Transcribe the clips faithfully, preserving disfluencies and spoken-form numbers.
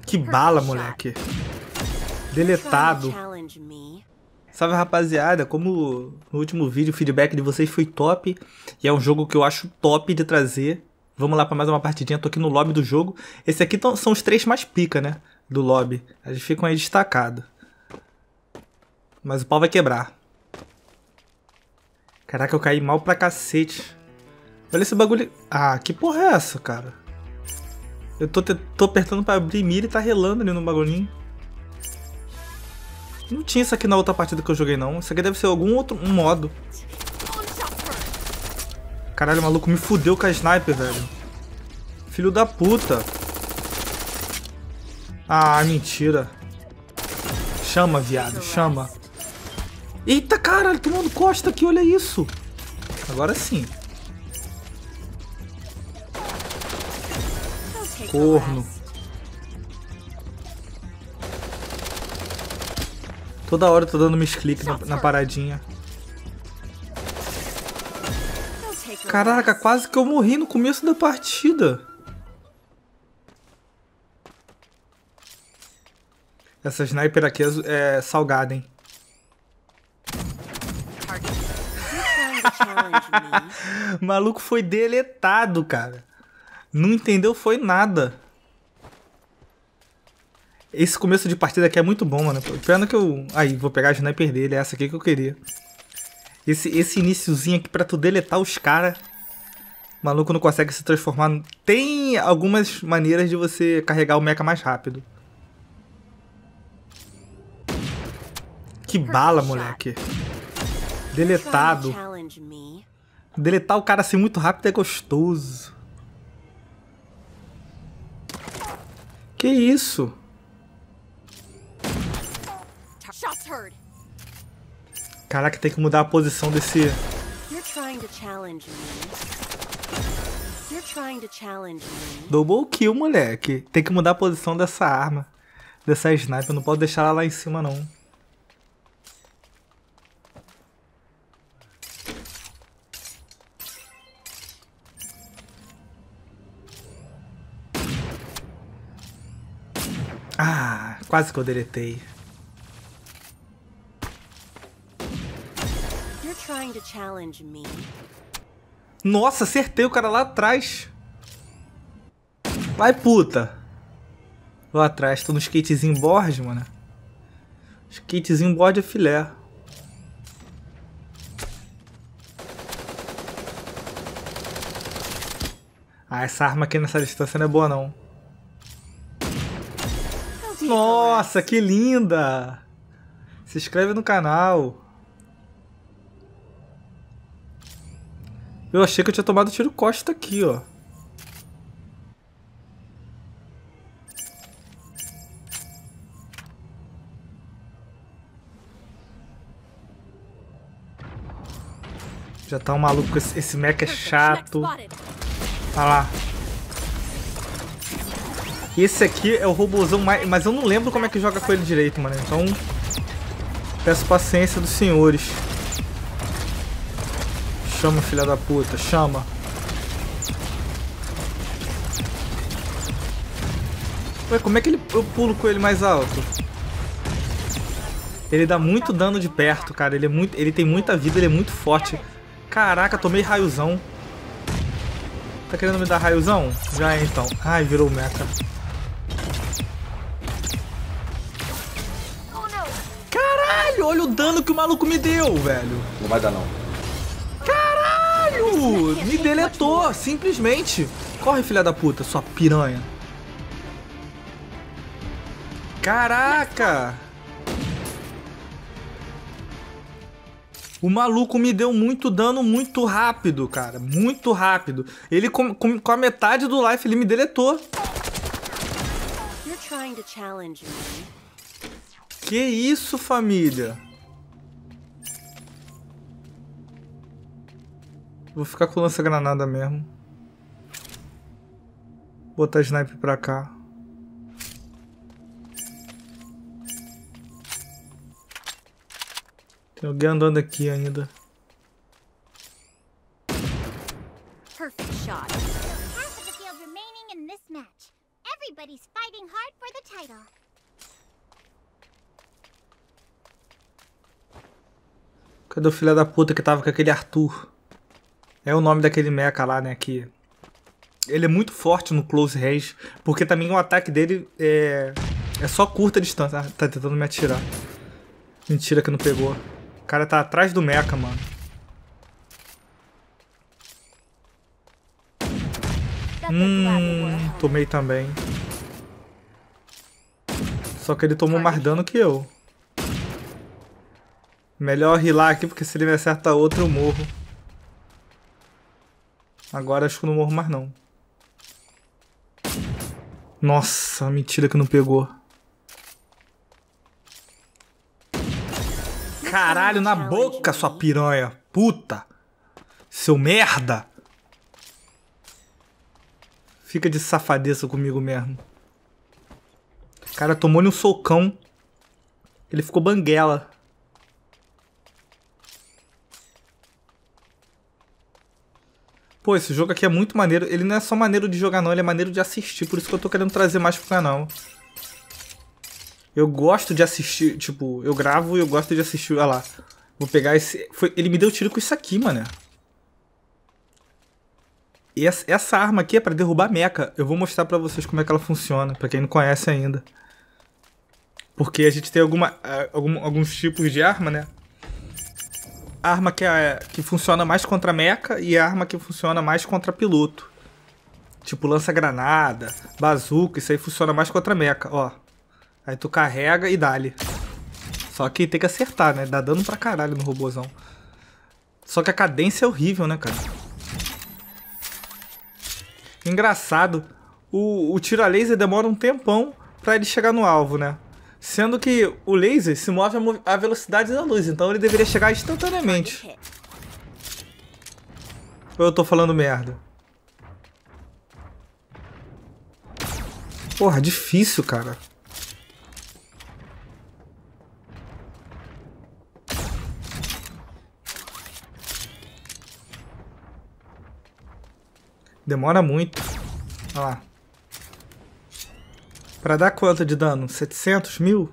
Que bala, moleque. Deletado. Salve, rapaziada. Como no último vídeo o feedback de vocês foi top. E é um jogo que eu acho top de trazer. Vamos lá pra mais uma partidinha. Tô aqui no lobby do jogo. Esse aqui tão, são os três mais pica, né? Do lobby. Eles ficam aí destacados. Mas o pau vai quebrar. Caraca, eu caí mal pra cacete. Olha esse bagulho. Ah, que porra é essa, cara? Eu tô, te... tô apertando pra abrir mira e tá relando ali no bagulhinho. Não tinha isso aqui na outra partida que eu joguei, não. Isso aqui deve ser algum outro um modo. Caralho, o maluco me fudeu com a sniper, velho. Filho da puta. Ah, mentira. Chama, viado, chama. Eita, caralho, tomando costa aqui, olha isso. Agora sim. Corno. Toda hora eu tô dando misclick na, na paradinha. Caraca, quase que eu morri no começo da partida. Essa sniper aqui é, é salgada, hein? O maluco foi deletado, cara. Não entendeu, foi nada. Esse começo de partida aqui é muito bom, mano. Pena que eu... Aí, vou pegar a sniper dele. É essa aqui que eu queria. Esse, esse iniciozinho aqui pra tu deletar os caras. O maluco não consegue se transformar. Tem algumas maneiras de você carregar o mecha mais rápido. Que bala, moleque. Deletado. Deletar o cara assim muito rápido é gostoso. Que isso? Caraca, tem que mudar a posição desse... Double kill, moleque. Tem que mudar a posição dessa arma. Dessa sniper. Não pode deixar ela lá em cima, não. Ah, quase que eu deletei. Nossa, acertei o cara lá atrás. Vai, puta. Lá atrás, tô no skatezinho board, mano. Skatezinho board é filé. Ah, essa arma aqui nessa distância não é boa, não. Nossa, que linda! Se inscreve no canal. Eu achei que eu tinha tomado tiro costa aqui, ó. Já tá um maluco, esse, esse mecha é chato. Olha lá. Esse aqui é o robôzão mais... Mas eu não lembro como é que joga com ele direito, mano. Então, peço paciência dos senhores. Chama, filha da puta. Chama. Ué, como é que ele, eu pulo com ele mais alto? Ele dá muito dano de perto, cara. Ele, é muito, ele tem muita vida, ele é muito forte. Caraca, tomei raiozão. Tá querendo me dar raiozão? Já é, então. Ai, virou mecha. Caralho, olha o dano que o maluco me deu, velho. Não vai dar, não. Caralho! Me deletou, simplesmente. Corre, filha da puta, sua piranha. Caraca! O maluco me deu muito dano muito rápido, cara. Muito rápido. Ele, com, com, com a metade do life, ele me deletou. Que isso, família? Vou ficar com lança-granada mesmo. Botar sniper pra cá. Tem alguém andando aqui ainda. Perfect shot. Half of the field remaining in this match. Everybody's fighting hard for the title. Cadê o filho da puta que tava com aquele Arthur? É o nome daquele mecha lá, né? Que ele é muito forte no close range, porque também o ataque dele é, é só curta distância. Ah, tá tentando me atirar. Mentira que não pegou. O cara tá atrás do mecha, mano. Hum, tomei também. Só que ele tomou mais dano que eu. Melhor rilar aqui, porque se ele me acerta outro, eu morro. Agora acho que eu não morro mais, não. Nossa, mentira que não pegou. Caralho, na boca, sua piranha. Puta. Seu merda. Fica de safadeza comigo mesmo. O cara tomou-lhe um socão. Ele ficou banguela. Pô, esse jogo aqui é muito maneiro. Ele não é só maneiro de jogar não, ele é maneiro de assistir. Por isso que eu tô querendo trazer mais pro canal. Eu gosto de assistir, tipo, eu gravo e eu gosto de assistir. Olha lá. Vou pegar esse... Foi... Ele me deu tiro com isso aqui, mano. E essa, essa arma aqui é pra derrubar mecha. Eu vou mostrar pra vocês como é que ela funciona, pra quem não conhece ainda. Porque a gente tem alguma, algum, alguns tipos de arma, né? A arma que, é, que funciona mais contra mecha e a arma que funciona mais contra piloto. Tipo lança-granada, bazuca, isso aí funciona mais contra mecha, ó. Aí tu carrega e dá-lhe. Só que tem que acertar, né? Dá dano pra caralho no robôzão. Só que a cadência é horrível, né, cara? Engraçado, o, o tiro a laser demora um tempão pra ele chegar no alvo, né? Sendo que o laser se move a velocidade da luz, então ele deveria chegar instantaneamente. Ou eu tô falando merda? Porra, difícil, cara. Demora muito. Olha lá. Pra dar quanto de dano? setecentos mil?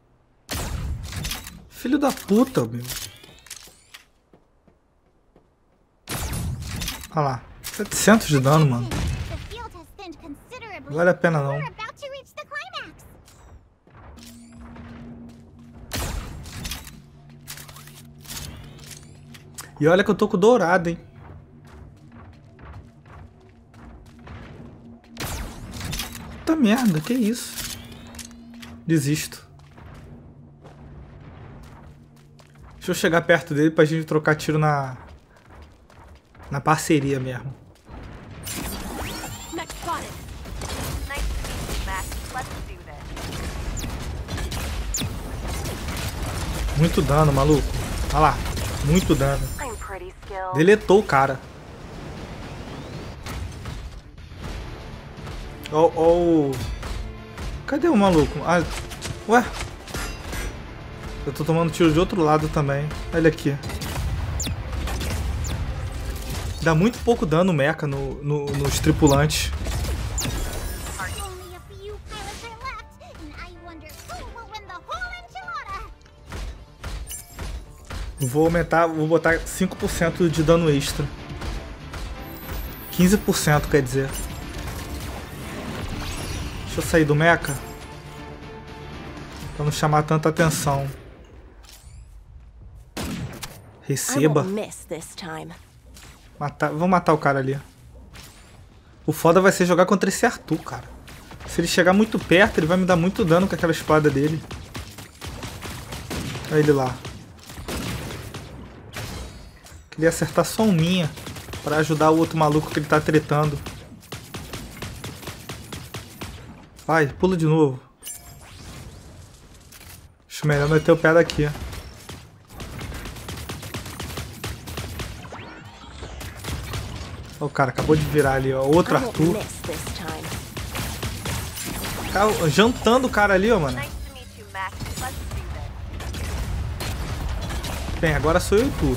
Filho da puta, meu. Olha lá. setecentos de dano, mano. Não vale a pena, não. E olha que eu tô com dourado, hein. Puta merda, que isso? Desisto. Deixa eu chegar perto dele pra gente trocar tiro na... Na parceria mesmo. Muito dano, maluco. Olha lá, muito dano. Deletou o cara. Ó, oh, oh. Cadê o maluco? Ah, ué? Eu tô tomando tiro de outro lado também. Olha aqui. Dá muito pouco dano o mecha no, no, nos tripulantes. Vou aumentar, vou botar cinco por cento de dano extra. quinze por cento quer dizer. Deixa eu sair do mecha. Pra não chamar tanta atenção. Receba. Matar, vou matar o cara ali. O foda vai ser jogar contra esse Arthur, cara. Se ele chegar muito perto, ele vai me dar muito dano com aquela espada dele. Olha ele lá. Queria acertar só um minha pra ajudar o outro maluco que ele tá tretando. Vai, pula de novo. Acho melhor meter o pé daqui. Ó, o cara acabou de virar ali, ó. Outro Arthur. Cara, jantando o cara ali, ó, mano. Bem, agora sou eu e tu.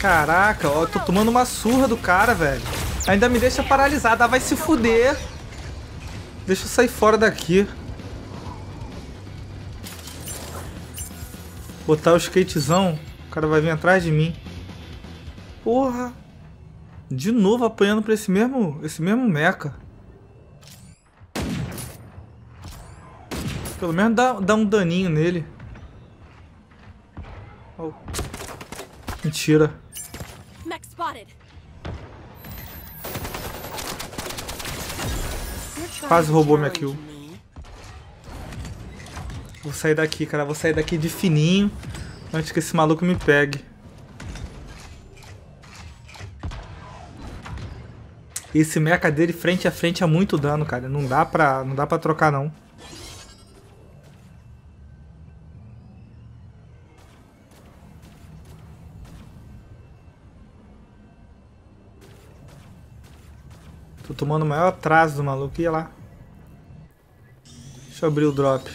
Caraca, ó, eu tô tomando uma surra do cara, velho. Ainda me deixa paralisado. Ah, vai se fuder. Deixa eu sair fora daqui. Botar o skatezão. O cara vai vir atrás de mim. Porra. De novo apanhando pra esse mesmo, esse mesmo mecha. Pelo menos dá, dá um daninho nele. Oh. Mentira. Quase roubou minha kill. Vou sair daqui, cara. Vou sair daqui de fininho antes que esse maluco me pegue. Esse mecha dele frente a frente é muito dano, cara. Não dá pra, não dá pra trocar, não. Tô tomando o maior atraso do maluco. Ia lá. Deixa eu abrir o drop.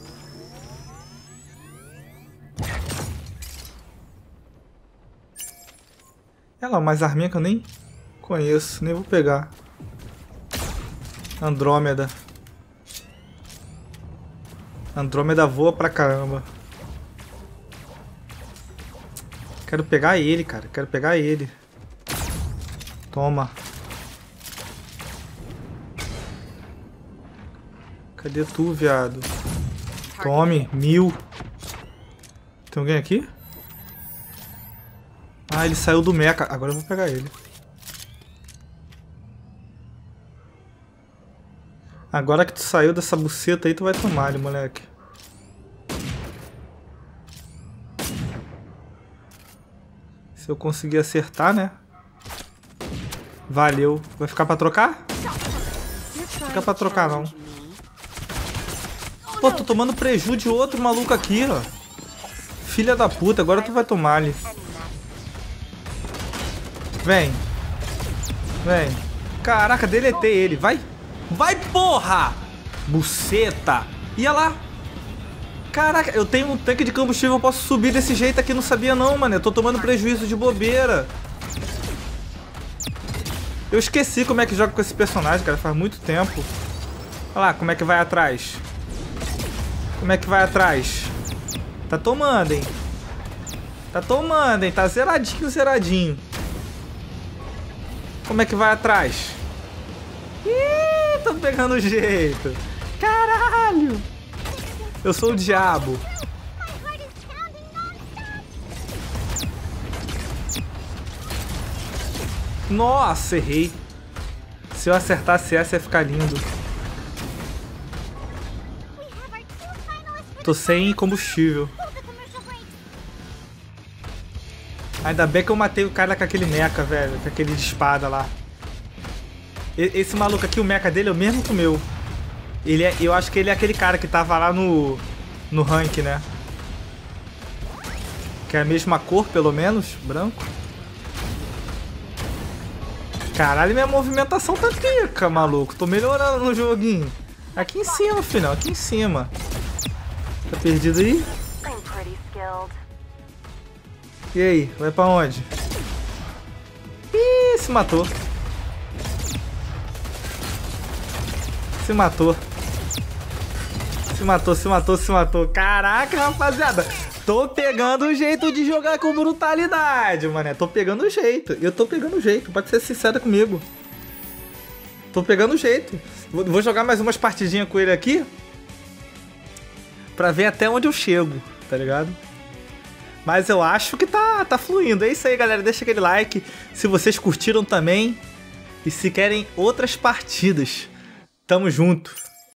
É lá, umas arminhas que eu nem conheço, nem vou pegar. Andrômeda. Andrômeda voa pra caramba. Quero pegar ele, cara. Quero pegar ele. Toma. Cadê tu, viado? Tome, mil. Tem alguém aqui? Ah, ele saiu do mecha. Agora eu vou pegar ele. Agora que tu saiu dessa buceta aí, tu vai tomar ele, moleque. Se eu conseguir acertar, né? Valeu. Vai ficar pra trocar? Não fica pra trocar, não. Pô, tô tomando preju de outro maluco aqui, ó. Filha da puta, agora tu vai tomar ali. Vem. Vem. Caraca, deletei ele. Vai. Vai, porra! Buceta. Ia lá. Caraca, eu tenho um tanque de combustível. Eu posso subir desse jeito aqui. Não sabia não, mano. Eu tô tomando prejuízo de bobeira. Eu esqueci como é que joga com esse personagem, cara. Faz muito tempo. Olha lá, como é que vai atrás. Como é que vai atrás? Tá tomando, hein? Tá tomando, hein? Tá zeradinho, zeradinho. Como é que vai atrás? Ih, tô pegando o jeito. Caralho! Eu sou o diabo. Nossa, errei. Se eu acertasse essa ia ficar lindo. Tô sem combustível. Ainda bem que eu matei o cara com aquele mecha, velho. Com aquele de espada lá. Esse maluco aqui, o mecha dele é o mesmo que o meu. Ele é, eu acho que ele é aquele cara que tava lá no, no rank, né? Que é a mesma cor, pelo menos. Branco. Caralho, minha movimentação tá pica, maluco. Tô melhorando no joguinho. Aqui em cima, filhão. Aqui em cima. Tá perdido aí? E aí? Vai pra onde? Ih, se matou. Se matou. Se matou, se matou, se matou. Caraca, rapaziada. Tô pegando o jeito de jogar com brutalidade, mané. Tô pegando o jeito. Eu tô pegando o jeito. Pode ser sincero comigo. Tô pegando o jeito. Vou jogar mais umas partidinhas com ele aqui. Pra ver até onde eu chego, tá ligado? Mas eu acho que tá, tá fluindo. É isso aí, galera. Deixa aquele like se vocês curtiram também. E se querem outras partidas. Tamo junto.